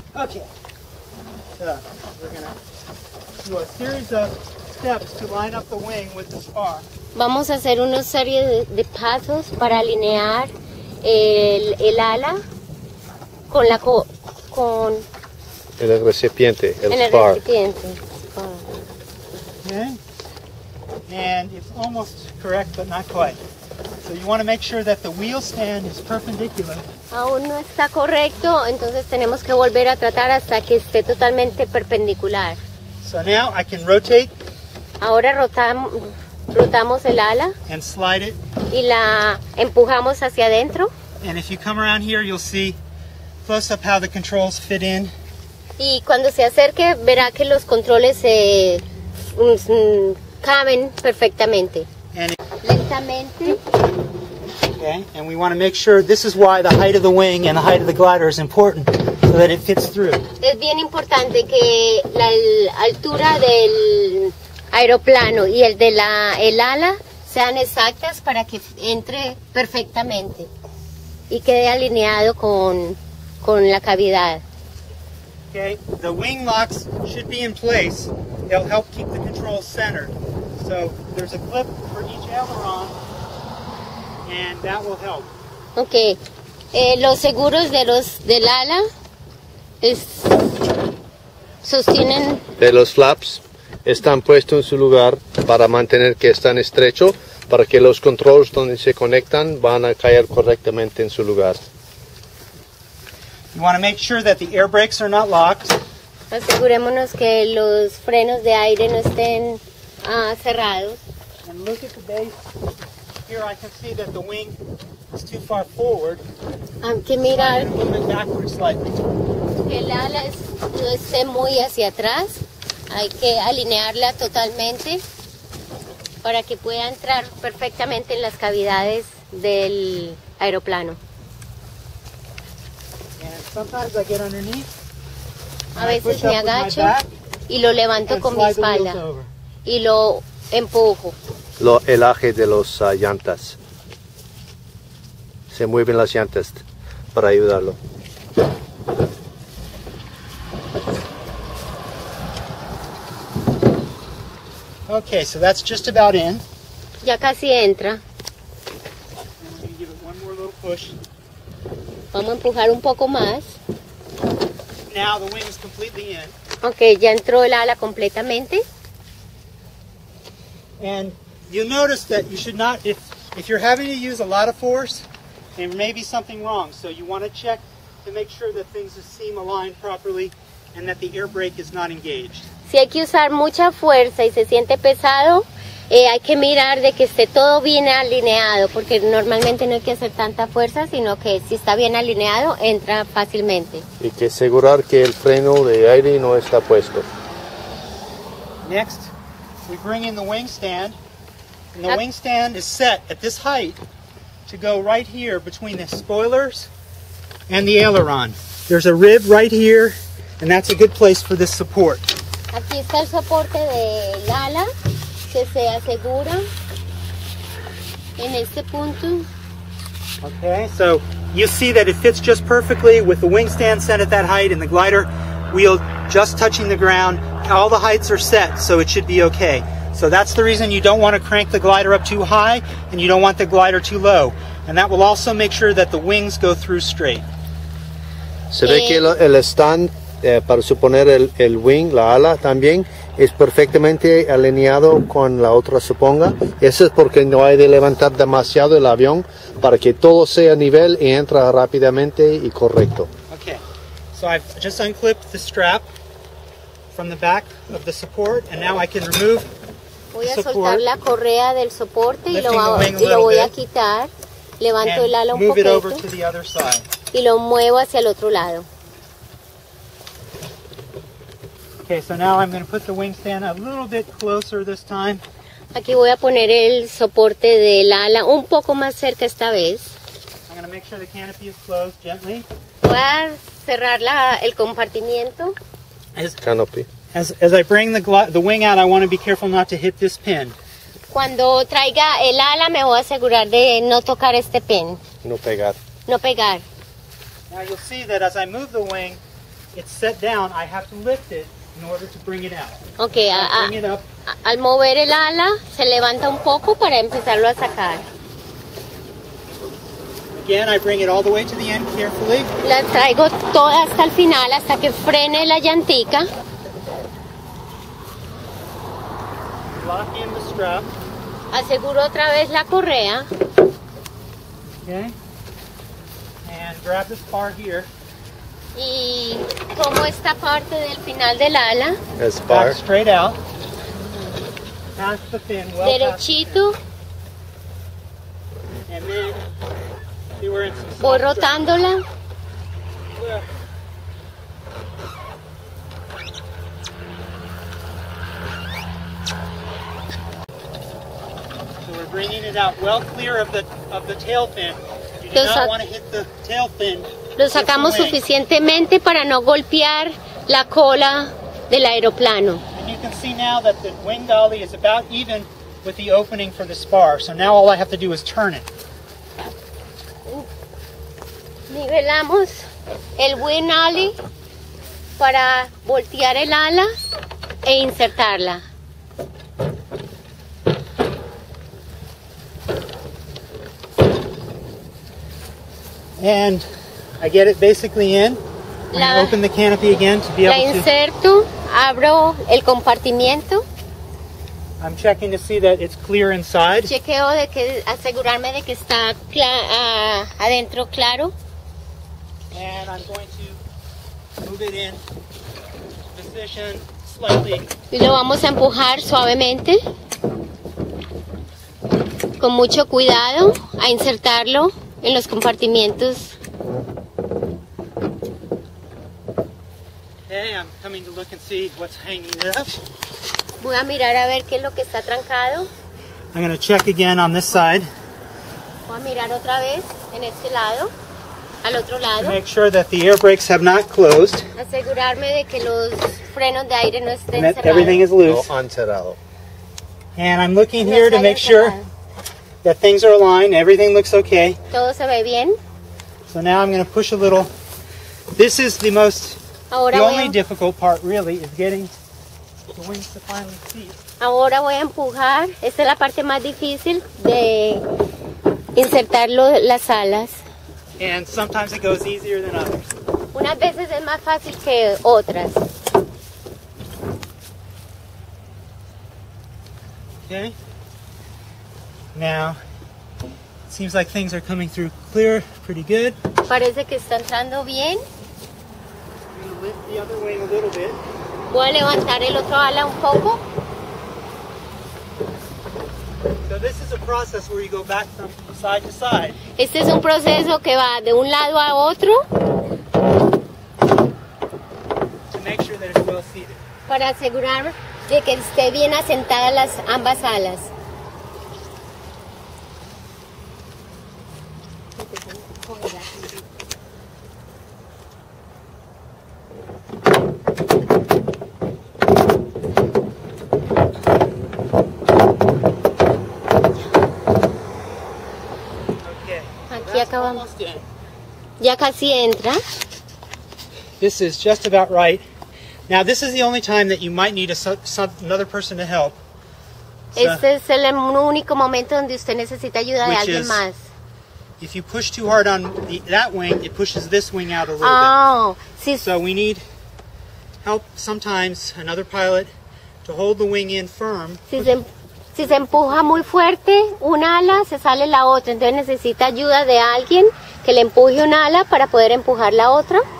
Okay, so we're going to do a series of steps to line up the wing with the spar. Vamos a hacer una serie de pasos para alinear el ala con el recipiente, el en el spar. recipiente. Okay, and it's almost correct, but not quite. So you want to make sure that the wheel stand is perpendicular. Aún no está correcto, entonces tenemos que volver a tratar hasta que esté totalmente perpendicular. So now I can rotate Ahora rotamos el ala and slide it. y la empujamos hacia adentro. And if you come around here, you'll see close up how the controls fit in. Y cuando se acerque verá que los controles se caben perfectamente. And Lentamente. okay, and we want to make sure this is why the height of the wing and the height of the glider is important, so that it fits through. Es bien importante que la altura del aeroplano y el ala sean exactas para que entre perfectamente y quede alineado con la cavidad. Okay, the wing locks should be in place. They'll help keep the controls centered. So there's a clip for each aileron, and that will help. Okay, los seguros del ala sostienen De los flaps están puestos en su lugar para mantener que están estrechos, para que los controles donde se conectan van a caer correctamente en su lugar. You want to make sure that the air brakes are not locked. Asegurémonos que los frenos de aire no estén cerrados. And look at the base. Here I can see that the wing is too far forward. Hay que mirar And a little bit backwards slightly. que el ala no esté muy hacia atrás. Hay que alinearla totalmente para que pueda entrar perfectamente en las cavidades del aeroplano. And sometimes I get underneath. A veces me agacho y lo levanto and con mi slide the wheels espalda over. y lo empujo. El eje de las llantas. Se mueven las llantas para ayudarlo. Okay, so that's just about in. Ya casi entra. And we're going to give it one more little push. Vamos a empujar un poco más. Now the wing is completely in. Ok, ya entró el ala completamente. And you'll notice that you should not, if you're having to use a lot of force, there may be something wrong. So you want to check to make sure that things seem aligned properly and that the air brake is not engaged. Si hay que usar mucha fuerza y se siente pesado, hay que mirar de que esté todo bien alineado, porque normalmente no hay que hacer tanta fuerza, sino que si está bien alineado, entra fácilmente. Y que asegurar que el freno de aire no está puesto. Next, we bring in the wing stand. And the wing stand is set at this height to go right here between the spoilers and the aileron. There's a rib right here, and that's a good place for this support. Aquí está el soporte del ala, que se asegura en este punto. Okay, so you see that it fits just perfectly with the wing stand set at that height and the glider wheel just touching the ground. All the heights are set, so it should be okay. So that's the reason you don't want to crank the glider up too high and you don't want the glider too low. And that will also make sure that the wings go through straight. Se ve que el stand, para suponer el wing, la ala también, es perfectamente alineado con la otra, suponga. Eso es porque no hay de levantar demasiado el avión para que todo sea a nivel y entra rápidamente y correcto. Okay, so I've just unclipped the strap from the back of the support, and now I can remove Voy a the soltar support la correa del soporte y Lifting the wing a lo little voy a bit. quitar. Levanto el ala and un move it over poquito to the other side. y lo muevo hacia el otro lado. Okay, so now I'm going to put the wing stand a little bit closer this time. Aquí voy a poner el soporte del ala un poco más cerca esta vez. I'm going to make sure the canopy is closed gently. Voy a cerrar el compartimiento. Canopy. As I bring the wing out, I want to be careful not to hit this pin. Cuando traiga el ala me voy a asegurar de no tocar este pin, No pegar. no pegar. Now you'll see that as I move the wing, it's set down, I have to lift it in order to bring it out. Ok, Bring it up. al mover el ala se levanta un poco para empezarlo a sacar. Again, I bring it all the way to the end carefully. La traigo toda hasta el final, hasta que frene la llantica. Lock in the strap. Aseguro otra vez la correa. Okay. And grab this bar here. Y tomo esta parte del final del ala. As bar. Back straight out. Past the fin. Well past the Derechito. fin. And then see we're in some Voy soft rotándola. ground. So we're bringing it out well clear of the tail fin. You do Lo not sac- want to hit the tail fin. Lo sacamos suficientemente para no golpear la cola del aeroplano. And you can see now that the wing dolly is about even with the opening for the spar. So now all I have to do is turn it. Nivelamos el wing alley para voltear el ala e insertarla. And I get it basically in. I open the canopy again to be La able to. inserto, abro el compartimiento, I'm checking to see that it's clear inside. chequeo de que asegurarme de que está adentro claro. And I'm going to move it in position slightly. Y lo vamos a empujar suavemente, con mucho cuidado, a insertarlo en los compartimientos. Okay, I'm coming to look and see what's hanging it up. Voy a mirar a ver qué es lo que está trancado. I'm going to check again on this side Voy a mirar otra vez en este lado, al otro to lado. make sure that the air brakes have not closed Asegurarme de que los frenos de aire no estén and that everything is No loose. encerrado. And I'm looking No here to está make sure cerrado. that things are aligned, everything looks okay. Todo se ve bien. So now I'm going to push a little. This is the Ahora the voy only a, difficult part really is getting the wings to finally seat. ahora voy a empujar. Esta es la parte más difícil de insertar las alas. And sometimes it goes easier than others. Unas veces es más fácil que otras. Okay. Now, it seems like things are coming through clear, pretty good. Parece que está entrando bien. I'm going to lift the other wing a little bit. Voy a levantar el otro ala un poco. So this is a process where you go back from side to side. Este es un proceso que va de un lado a otro To make sure that it's well seated. para asegurar de que esté bien asentadas las ambas alas. Okay. Aquí That's acabamos. almost in. Ya casi entra. This is just about right. Now this is the only time that you might need another person to help. So Este es el único momento donde usted necesita ayuda de Which alguien is más. if you push too hard on that wing, it pushes this wing out a little Ah, si, bit. So we need help sometimes, another pilot, to hold the wing in firm. si se empuja muy fuerte un ala, se sale la otra. Entonces necesita ayuda de alguien que le empuje un ala para poder empujar la otra.